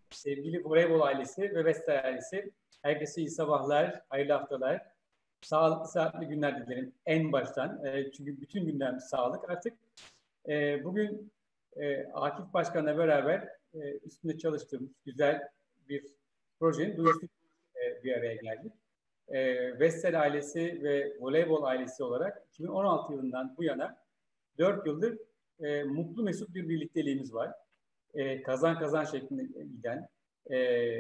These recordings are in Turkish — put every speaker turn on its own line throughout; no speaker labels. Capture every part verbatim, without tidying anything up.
sevgili voleybol ailesi ve Vestel ailesi, herkese iyi sabahlar, hayırlı haftalar, sağlıklı saatli günler dilerim en baştan. E, çünkü bütün gündem sağlık artık. E, bugün e, Akif Başkan'la beraber e, üstünde çalıştığımız güzel bir projenin duyurusu e, bir araya geldik. E, Vestel ailesi ve voleybol ailesi olarak iki bin on altı yılından bu yana dört yıldır e, mutlu mesut bir birlikteliğimiz var. E, kazan kazan şeklinde giden e,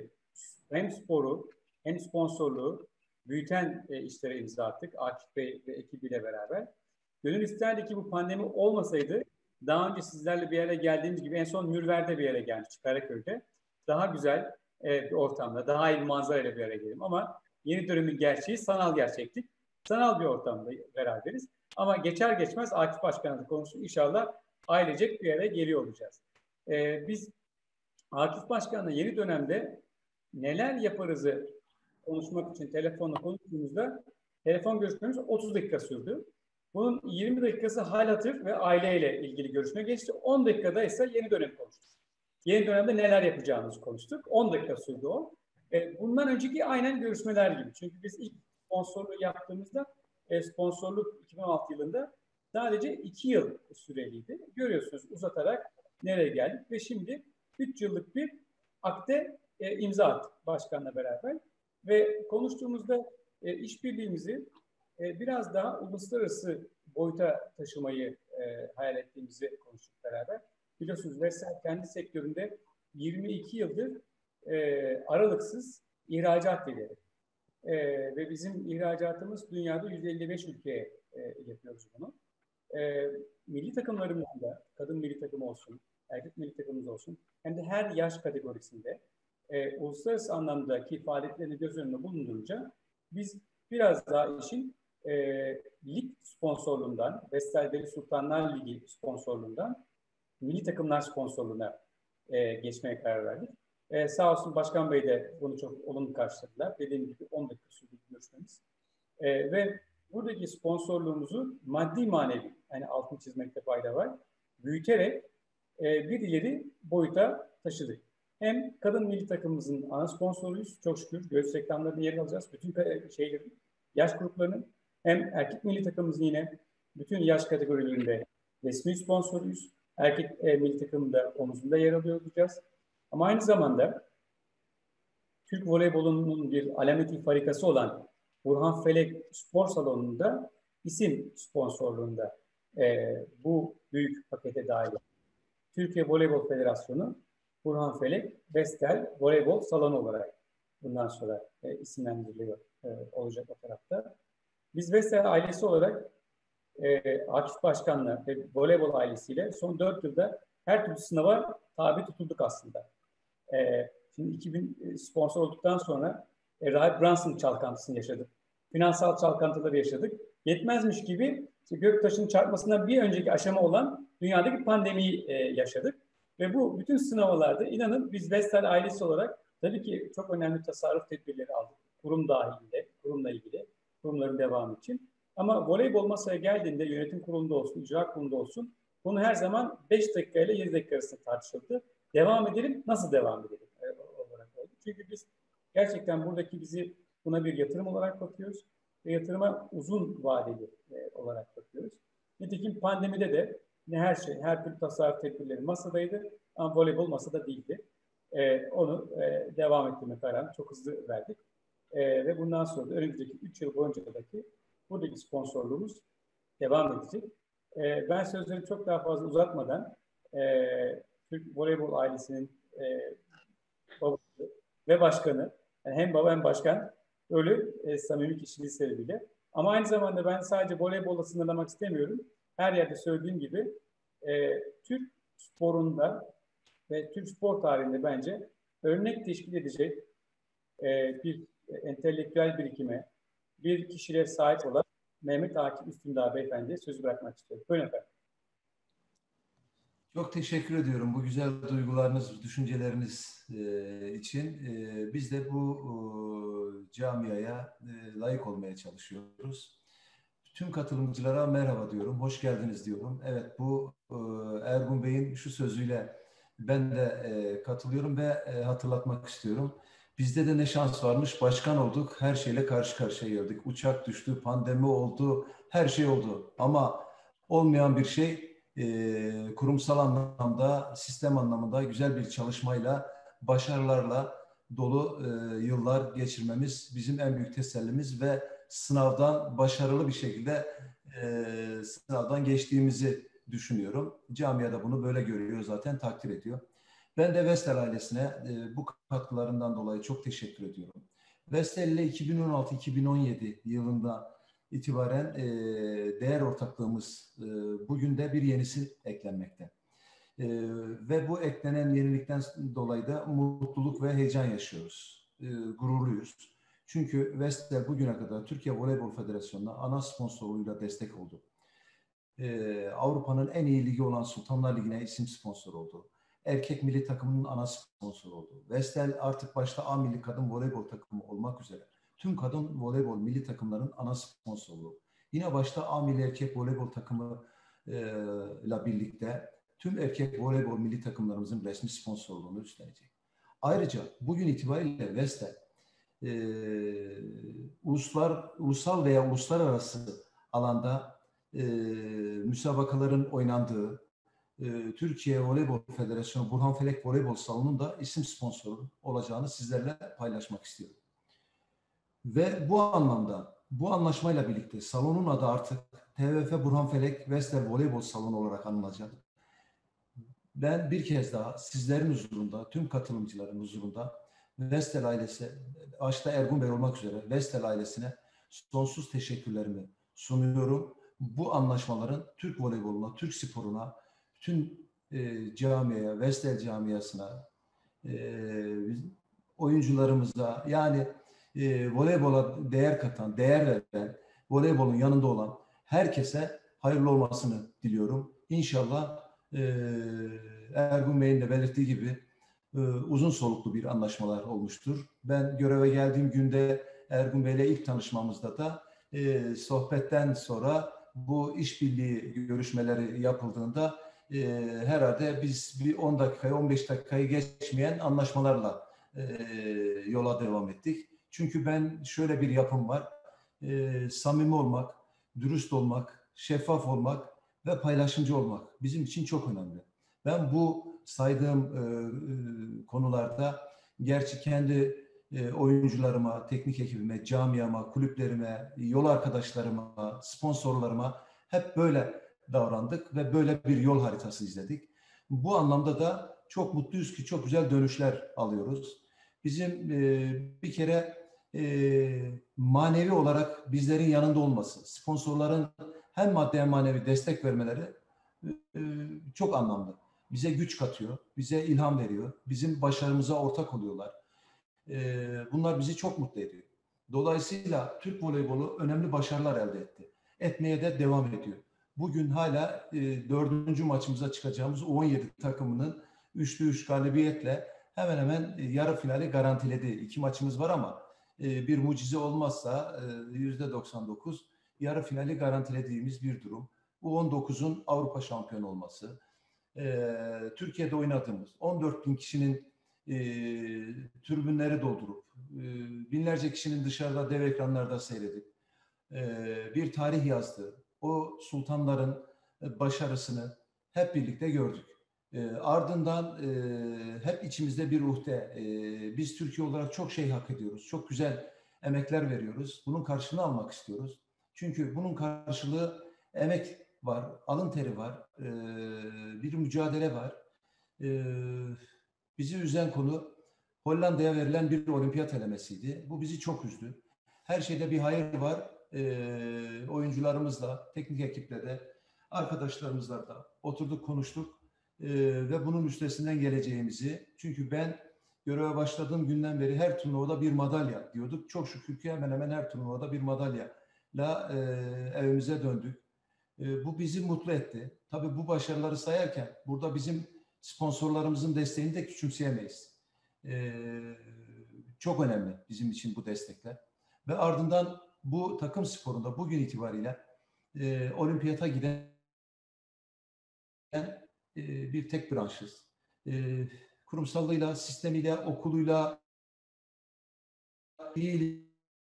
hem sporu hem sponsorluğu büyüten e, işlere imza attık Akif Bey ve ekibiyle beraber. Gönül isterdi ki bu pandemi olmasaydı daha önce sizlerle bir yere geldiğimiz gibi en son Mürver'de bir yere gelmiştik Karaköy'de. Daha güzel e, bir ortamda, daha iyi bir manzarayla bir yere gelelim ama yeni dönemin gerçeği sanal gerçeklik. Sanal bir ortamda beraberiz. Ama geçer geçmez Akif Başkan'la konuşup inşallah ailecek bir yere geliyor olacağız. Ee, biz Akif Başkan'la yeni dönemde neler yaparızı konuşmak için telefonla konuştuğumuzda telefon görüşmemiz otuz dakika sürdü. Bunun yirmi dakikası hal hatır ve aileyle ilgili görüşme geçti. on dakikada ise yeni dönem konuştuk. Yeni dönemde neler yapacağımızı konuştuk. on dakika sürdü o. E, bundan önceki aynen görüşmeler gibi. Çünkü biz ilk sponsorluğu yaptığımızda e, sponsorluk iki bin on altı yılında sadece iki yıl süreliydi. Görüyorsunuz uzatarak nereye geldik ve şimdi üç yıllık bir akte e, imza attık başkanla beraber. Ve konuştuğumuzda e, işbirliğimizi e, biraz daha uluslararası boyuta taşımayı e, hayal ettiğimizi konuştuk beraber. Biliyorsunuz Vestel kendi sektöründe yirmi iki yıldır e, aralıksız ihracat lideri. E, ve bizim ihracatımız dünyada yüz elli beş ülkeye e, yapıyoruz bunu. E, milli takımlarımızda, kadın milli takımı olsun, erkek milli takımımız olsun, hem de her yaş kategorisinde e, uluslararası anlamdaki faaliyetlerini göz önünde bulundurunca biz biraz daha işin e, lig sponsorluğundan, Vestel Deli Sultanlar Ligi sponsorluğundan milli takımlar sponsorluğuna e, geçmeye karar verdik. E, sağ olsun Başkan Bey de bunu çok olumlu karşıladılar. Dediğim gibi on dakika sürdü görüşmemiz. E, ve buradaki sponsorluğumuzu maddi manevi, yani altını çizmekte fayda var, büyüterek e, bir ileri boyuta taşıdık. Hem kadın milli takımımızın ana sponsoruyuz. Çok şükür göğüs reklamlarını yer alacağız. Bütün şeylerin, yaş gruplarının, hem erkek milli takımımızın yine bütün yaş kategorilerinde resmi sponsoruyuz. Erkek e, milli takımında omuzunda yer alıyor olacağız. Ama aynı zamanda Türk voleybolunun bir alameti farikası olan Burhan Felek Spor Salonu'nda isim sponsorluğunda e, bu büyük pakete dahil. Türkiye Voleybol Federasyonu Burhan Felek Vestel Voleybol Salonu olarak bundan sonra e, isimlendiriliyor e, olacak o tarafta. Biz Vestel ailesi olarak e, Akif Başkan'la ve voleybol ailesiyle son dört yılda her türlü sınava tabi tutulduk aslında. E, şimdi iki bin sponsor olduktan sonra e, Rahip Brunson çalkantısını yaşadık. Finansal çalkantıları yaşadık. Yetmezmiş gibi işte göktaşının çarpmasından bir önceki aşama olan dünyadaki pandemiyi e, yaşadık. Ve bu bütün sınavlarda inanın biz Vestel ailesi olarak tabii ki çok önemli tasarruf tedbirleri aldık. Kurum dahilinde, kurumla ilgili, kurumların devamı için. Ama voleybol masaya geldiğinde yönetim kurulunda olsun, icra kurulunda olsun, bunu her zaman beş dakika ile yedi dakika arasında tartışıldı. Devam edelim, nasıl devam edelim e, olarak oldu. Çünkü biz gerçekten buradaki bizi buna bir yatırım olarak bakıyoruz ve yatırıma uzun vadeli e, olarak bakıyoruz. Nitekim pandemide de yine her şey, her türlü tasarruf tedbirleri masadaydı ama voleybol masada değildi. E, onu e, devam ettirme kararını çok hızlı verdik. E, ve bundan sonra da önümüzdeki üç yıl boyuncadaki buradaki sponsorluğumuz devam edecek. E, ben sözleri çok daha fazla uzatmadan e, Türk Voleybol ailesinin e, babası ve başkanı, yani hem baba hem başkan öyle e, samimi kişiliği sebebiyle. Ama aynı zamanda ben sadece voleybolla sınırlamak istemiyorum. Her yerde söylediğim gibi e, Türk sporunda ve Türk spor tarihinde bence örnek teşkil edecek e, bir entelektüel birikime, bir kişiliğe sahip olan Mehmet Akif Üstündağ Beyefendi'ye sözü bırakmak istiyorum. Buyurun efendim.
Çok teşekkür ediyorum bu güzel duygularınız, düşünceleriniz e, için. E, biz de bu e, camiaya e, layık olmaya çalışıyoruz. Tüm katılımcılara merhaba diyorum, hoş geldiniz diyorum. Evet, bu e, Ergun Bey'in şu sözüyle Ben de e, katılıyorum ve e, hatırlatmak istiyorum. Bizde de ne şans varmış, başkan olduk, her şeyle karşı karşıya geldik. Uçak düştü, pandemi oldu, her şey oldu. Ama olmayan bir şey e, kurumsal anlamda, sistem anlamında güzel bir çalışmayla, başarılarla dolu e, yıllar geçirmemiz bizim en büyük tesellimiz ve sınavdan başarılı bir şekilde e, sınavdan geçtiğimizi düşünüyorum. Camiada bunu böyle görüyor zaten, takdir ediyor. Ben de Vestel ailesine e, bu katkılarından dolayı çok teşekkür ediyorum. Vestel ile iki bin on altı iki bin on yedi yılında itibaren e, değer ortaklığımız e, bugün de bir yenisi eklenmekte. E, ve bu eklenen yenilikten dolayı da mutluluk ve heyecan yaşıyoruz. E, gururluyuz. Çünkü Vestel bugüne kadar Türkiye Voleybol Federasyonu'na ana sponsorluğuyla destek oldu. Ee, Avrupa'nın en iyi ligi olan Sultanlar Ligi'ne isim sponsor oldu. Erkek milli takımının ana sponsoru oldu. Vestel artık başta A milli kadın voleybol takımı olmak üzere tüm kadın voleybol milli takımların ana sponsorluğu. Yine başta A milli erkek voleybol takımı e, ile birlikte tüm erkek voleybol milli takımlarımızın resmi sponsorluğunu üstlenecek. Ayrıca bugün itibariyle Vestel e, uluslar, ulusal veya uluslararası alanda e, müsabakaların oynandığı e, Türkiye Voleybol Federasyonu Burhan Felek Voleybol Salonu'nun da isim sponsoru olacağını sizlerle paylaşmak istiyorum. Ve bu anlamda, bu anlaşmayla birlikte salonun adı artık T V F Burhan Felek Vestel Voleybol Salonu olarak anılacak. Ben bir kez daha sizlerin huzurunda, tüm katılımcıların huzurunda Vestel ailesi, başta Ergun Bey olmak üzere Vestel ailesine sonsuz teşekkürlerimi sunuyorum. Bu anlaşmaların Türk voleyboluna, Türk sporuna, bütün e, camiaya, Vestel camiasına, e, oyuncularımıza, yani e, voleybola değer katan, değer veren, voleybolun yanında olan herkese hayırlı olmasını diliyorum. İnşallah e, Ergun Bey'in de belirttiği gibi e, uzun soluklu bir anlaşmalar olmuştur. Ben göreve geldiğim günde Ergun Bey'le ilk tanışmamızda da e, sohbetten sonra bu işbirliği görüşmeleri yapıldığında e, herhalde biz bir on dakikayı on beş dakikayı geçmeyen anlaşmalarla e, yola devam ettik. Çünkü ben şöyle bir yapım var. E, samimi olmak, dürüst olmak, şeffaf olmak ve paylaşımcı olmak bizim için çok önemli. Ben bu saydığım e, e, konularda gerçi kendi e, oyuncularıma, teknik ekibime, camiama, kulüplerime, yol arkadaşlarıma, sponsorlarıma hep böyle davrandık ve böyle bir yol haritası izledik. Bu anlamda da çok mutluyuz ki çok güzel dönüşler alıyoruz. Bizim e, bir kere e, manevi olarak bizlerin yanında olması, sponsorların hem maddi hem manevi destek vermeleri e, çok anlamlı. Bize güç katıyor, bize ilham veriyor, bizim başarımıza ortak oluyorlar. E, bunlar bizi çok mutlu ediyor. Dolayısıyla Türk voleybolu önemli başarılar elde etti. Etmeye de devam ediyor. Bugün hala e, dördüncü maçımıza çıkacağımız U on yedi takımının üçlü üç galibiyetle hemen hemen e, yarı finali garantiledi. İki maçımız var ama e, bir mucize olmazsa yüzde doksan dokuz yarı finali garantilediğimiz bir durum. U on dokuzun Avrupa şampiyonu olması, e, Türkiye'de oynadığımız on dört bin kişinin e, tribünleri doldurup, e, binlerce kişinin dışarıda dev ekranlarda seyredip e, bir tarih yazdı. O sultanların başarısını hep birlikte gördük. E, ardından e, hep içimizde bir uhde. E, biz Türkiye olarak çok şey hak ediyoruz. Çok güzel emekler veriyoruz. Bunun karşılığını almak istiyoruz. Çünkü bunun karşılığı emek var, alın teri var, e, bir mücadele var. E, bizi üzen konu Hollanda'ya verilen bir olimpiyat elemesiydi. Bu bizi çok üzdü. Her şeyde bir hayır var. E, oyuncularımızla, teknik ekiple de, arkadaşlarımızla da oturduk, konuştuk e, ve bunun üstesinden geleceğimizi. Çünkü ben göreve başladığım günden beri her turnuvada bir madalya diyorduk. Çok şükür ki hemen hemen her turnuvada bir madalyayla e, evimize döndük. E, bu bizi mutlu etti. Tabii bu başarıları sayarken burada bizim sponsorlarımızın desteğini de küçümseyemeyiz. E, çok önemli bizim için bu destekler. Ve ardından bu takım sporunda bugün itibariyle e, olimpiyata giden e, bir tek branşız. e, kurumsallığıyla, sistemiyle, okuluyla iyi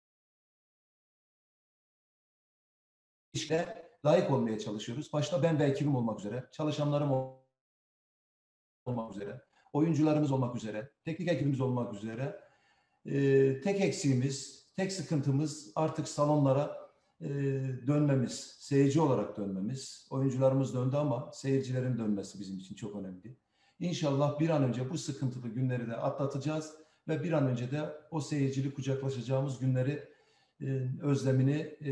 ilişkilere layık olmaya çalışıyoruz. Başta ben ve ekibim olmak üzere, çalışanlarım olmak üzere, oyuncularımız olmak üzere, teknik ekibimiz olmak üzere. Ee, tek eksiğimiz, tek sıkıntımız artık salonlara e, dönmemiz, seyirci olarak dönmemiz. Oyuncularımız döndü ama seyircilerin dönmesi bizim için çok önemli. İnşallah bir an önce bu sıkıntılı günleri de atlatacağız ve bir an önce de o seyircili kucaklaşacağımız günleri e, özlemini e,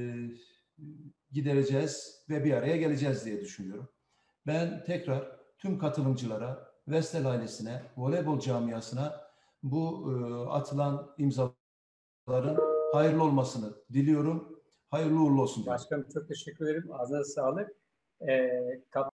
gidereceğiz ve bir araya geleceğiz diye düşünüyorum. Ben tekrar tüm katılımcılara, Vestel ailesine, voleybol camiasına bu e, atılan imzaların hayırlı olmasını diliyorum. Hayırlı uğurlu olsun diyorum.
Başkanım çok teşekkür ederim. Ağzına sağlık. Ee,